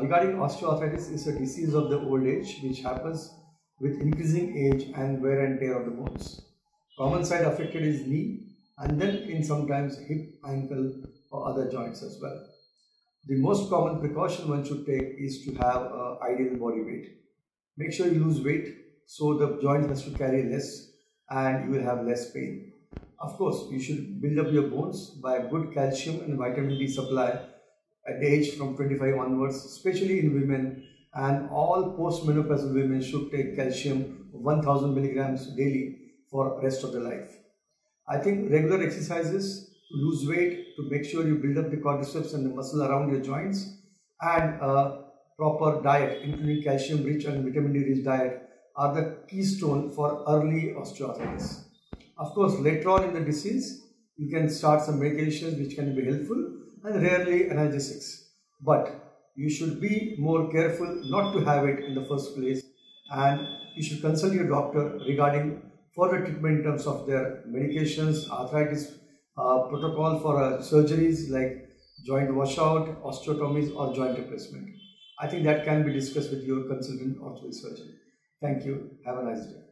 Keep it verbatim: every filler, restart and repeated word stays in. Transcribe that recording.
regarding osteoarthritis, is a disease of the old age which happens with increasing age and wear and tear of the bones. Common side affected is knee and then in sometimes hip, ankle or other joints as well. The most common precaution one should take is to have uh, ideal body weight. Make sure you lose weight so the joint has to carry less and you will have less pain. Of course, you should build up your bones by a good calcium and vitamin D supply at the age from twenty-five onwards, especially in women, and all post-menopausal women should take calcium one thousand milligrams daily for the rest of their life. I think regular exercises to lose weight, to make sure you build up the quadriceps and the muscle around your joints, and a proper diet including calcium rich and vitamin D rich diet are the keystone for early osteoarthritis. Of course, later on in the disease, you can start some medications which can be helpful and rarely analgesics. But you should be more careful not to have it in the first place, and you should consult your doctor regarding further treatment in terms of their medications, arthritis uh, protocol for uh, surgeries like joint washout, osteotomies or joint replacement. I think that can be discussed with your consultant orthopedic surgeon. Thank you. Have a nice day.